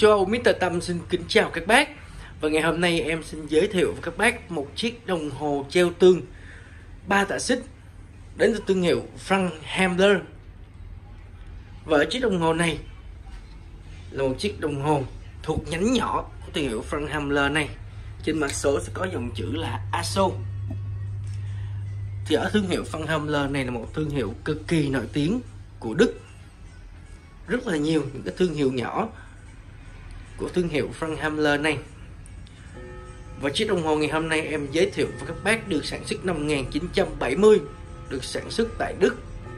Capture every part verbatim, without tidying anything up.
châu Âu mít tơ Tâm xin kính chào các bác. Và ngày hôm nay em xin giới thiệu với các bác một chiếc đồng hồ treo tương ba tạ xích đến từ thương hiệu Frank Hambler. Và ở chiếc đồng hồ này là một chiếc đồng hồ thuộc nhánh nhỏ của thương hiệu Frank Hambler này. Trên mặt số sẽ có dòng chữ là a ét o. Thì ở thương hiệu Frank Hambler này là một thương hiệu cực kỳ nổi tiếng của Đức. Rất là nhiều những cái thương hiệu nhỏ của thương hiệu Frank Hambler này. Và chiếc đồng hồ ngày hôm nay em giới thiệu với các bác được sản xuất năm một nghìn chín trăm bảy mươi, được sản xuất tại Đức.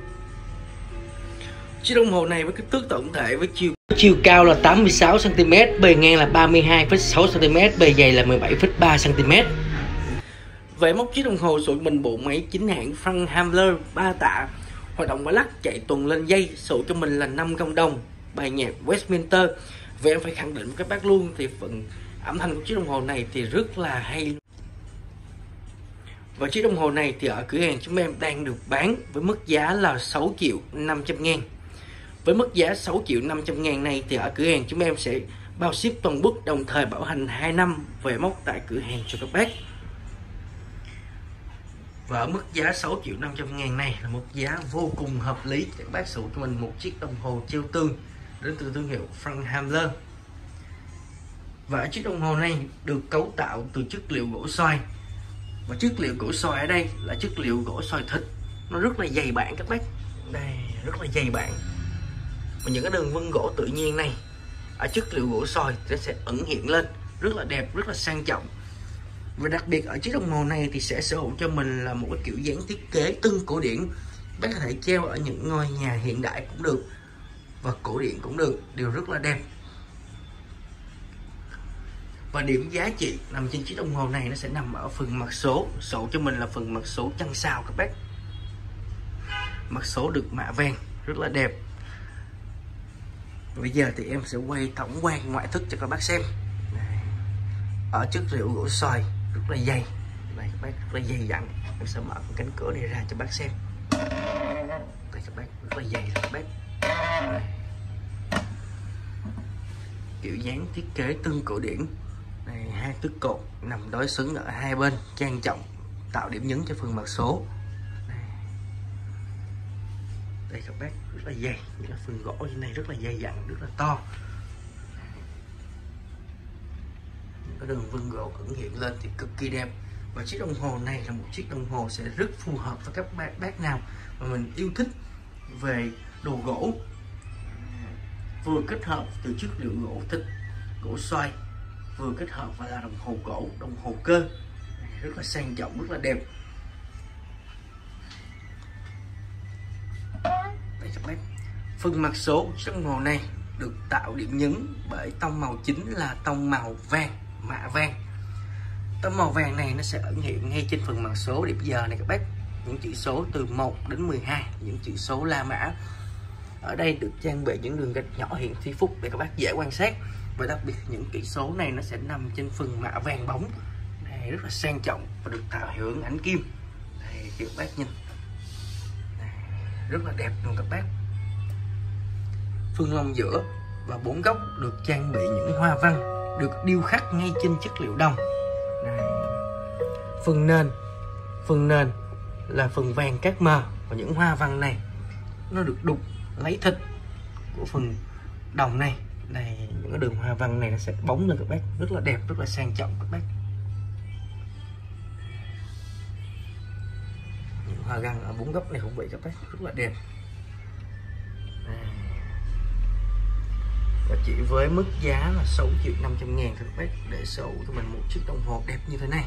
Chiếc đồng hồ này với kích thước tổng thể với chiều chiều cao là tám mươi sáu xăng ti mét, bề ngang là ba mươi hai phẩy sáu xăng ti mét, bề dày là mười bảy phẩy ba xăng ti mét. Về móc chiếc đồng hồ sử mình bộ máy chính hãng Frank Hambler ba tạ, hoạt độngbar lắc, chạy tuần lên dây, số cho mình là năm công đồng, bài nhạc Westminster. Và em phải khẳng định với các bác luôn thì phần âm thanh của chiếc đồng hồ này thì rất là hay. Và chiếc đồng hồ này thì ở cửa hàng chúng em đang được bán với mức giá là sáu triệu năm trăm ngàn. Với mức giá sáu triệu năm trăm ngàn này thì ở cửa hàng chúng em sẽ bao ship toàn quốc, đồng thời bảo hành hai năm về móc tại cửa hàng cho các bác. Và ở mức giá sáu triệu năm trăm ngàn này là một giá vô cùng hợp lý để các bác sử dụng cho mình một chiếc đồng hồ treo tương đến từ thương hiệu Frank Hambler. Và chiếc đồng hồ này được cấu tạo từ chất liệu gỗ xoài. Và chất liệu gỗ xoài ở đây là chất liệu gỗ xoài thịt, nó rất là dày bản các bác. Đây, rất là dày bản. Và những cái đường vân gỗ tự nhiên này ở chất liệu gỗ xoài nó sẽ ẩn hiện lên, rất là đẹp, rất là sang trọng. Và đặc biệt ở chiếc đồng hồ này thì sẽ sở hữu cho mình là một cái kiểu dáng thiết kế tương cổ điển. Bác có thể treo ở những ngôi nhà hiện đại cũng được và cổ điển cũng được, đều rất là đẹp. Và điểm giá trị nằm trên chiếc đồng hồ này nó sẽ nằm ở phần mặt số. Số cho mình là phần mặt số trăng sao các bác. Mặt số được mạ vàng, rất là đẹp. Bây giờ thì em sẽ quay tổng quan ngoại thất cho các bác xem. Ở chất liệu gỗ xoài rất là dày, đây các bác, rất là dày dặn. Em sẽ mở cánh cửa này ra cho bác xem. Đây các bác, rất là dày các bác. Đây. Kiểu dáng thiết kế tương cổ điển. Đây, hai tước cột nằm đối xứng ở hai bên, trang trọng, tạo điểm nhấn cho phần mặt số. Đây, đây các bác, rất là dày, những là phần gỗ như này rất là dày dặn, rất là to. Cái đường vân gỗ ẩn hiện lên thì cực kỳ đẹp. Và chiếc đồng hồ này là một chiếc đồng hồ sẽ rất phù hợp với các bác, bác nào mà mình yêu thích về đồ gỗ, vừa kết hợp từ chất liệu gỗ thịt, gỗ xoài, vừa kết hợp và là đồng hồ cổ, đồng hồ cơ, rất là sang trọng, rất là đẹp. Đây các bác, phần mặt số chiếc đồng hồ này được tạo điểm nhấn bởi tông màu chính là tông màu vàng, mạ vàng. Tông màu vàng này nó sẽ ẩn hiện ngay trên phần mặt số điểm giờ này các bác. Những chữ số từ một đến mười hai, những chữ số La Mã. Ở đây được trang bị những đường gạch nhỏ hiện thi phúc để các bác dễ quan sát. Và đặc biệt những kỹ số này nó sẽ nằm trên phần mạ vàng bóng. Đây, rất là sang trọng và được tạo hiệu ứng ánh kim. Đây, các bác nhìn. Đây, rất là đẹp luôn các bác. Phần lông giữa và bốn góc được trang bị những hoa văn được điêu khắc ngay trên chất liệu đồng. Đây. Phần nền, phần nền là phần vàng cát mờ và những hoa văn này nó được đục lấy thịt của phần đồng này. Đây, những cái đường hoa văn này nó sẽ bóng lên các bác, rất là đẹp, rất là sang trọng các bác. Những hoa găng ở bốn góc này cũng vậy các bác, rất là đẹp. Đây. Và chỉ với mức giá là sáu triệu năm trăm ngàn các bác để sở hữu cho mình một chiếc đồng hồ đẹp như thế này.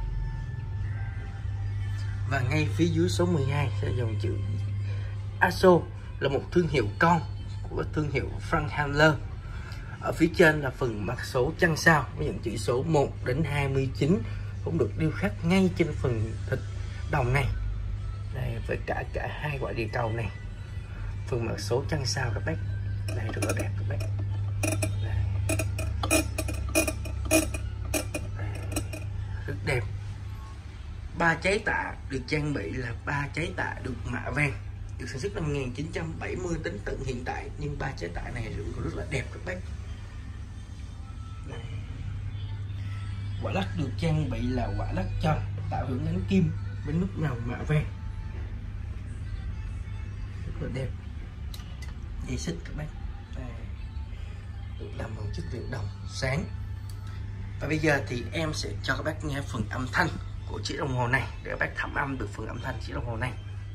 Và ngay phía dưới số mười hai sẽ dòng chữ a ét o, là một thương hiệu con của thương hiệu Frank Hambler. Ở phía trên là phần mặt số trăng sao với những chữ số một đến hai mươi chín cũng được điêu khắc ngay trên phần thịt đồng này. Đây, với cả cả hai quả địa cầu này. Phần mặt số trăng sao các bác. Đây, rất là đẹp các bác. Đây. Đây, rất đẹp. Ba trái tạ được trang bị là ba trái tạ được mạ vàng, được sản xuất năm một nghìn chín trăm bảy mươi đến tận hiện tại, nhưng ba trái tạ này rất là đẹp các bác. Quả lắc được trang bị là quả lắc tròn tạo hưởng đánh kim với nút màu mạ vàng rất là đẹp. Dây xích các bác đây, được làm bằng chất liệu đồng sáng. Và bây giờ thì em sẽ cho các bác nghe phần âm thanh của chiếc đồng hồ này để các bác thẩm âm được phần âm thanh chiếc đồng hồ này.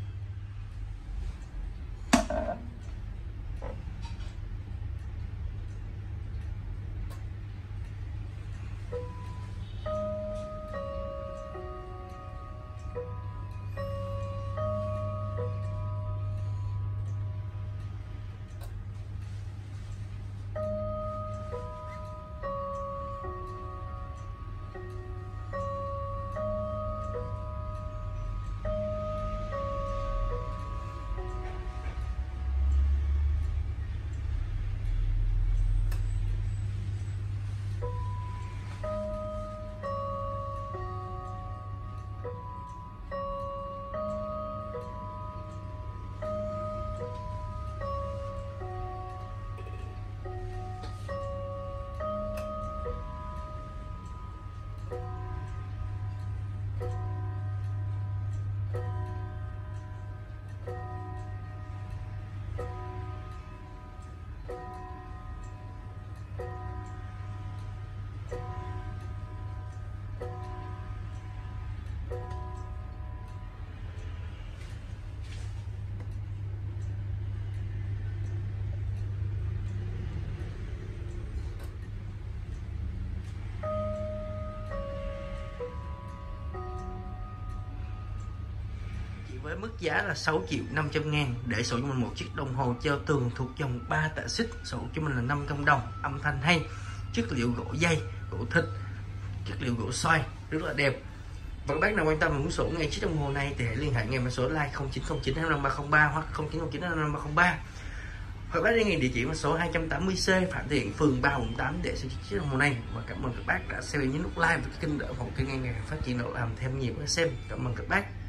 Với mức giá là sáu triệu năm trăm ngàn để sở cho mình một chiếc đồng hồ treo tường thuộc dòng ba tạ xích, sở cho mình là năm trăm đồng, âm thanh hay, chất liệu gỗ dây, gỗ thịt, chất liệu gỗ xoay rất là đẹp. Và các bác nào quan tâm muốn sổ ngay chiếc đồng hồ này thì hãy liên hệ ngay với số line không chín không chín hai năm ba không ba hoặc không chín không chín hai năm ba không ba. Hoặc bác liên hệ địa chỉ vào số hai trăm tám mươi C Phạm Thị Hiện, phường ba quận tám để sử dụng chiếc đồng hồ này. Và cảm ơn các bác đã xem nhấn nút like và kênh để ủng hộ kênh ngày phát triển độ làm thêm nhiều xem. Cảm ơn các bác.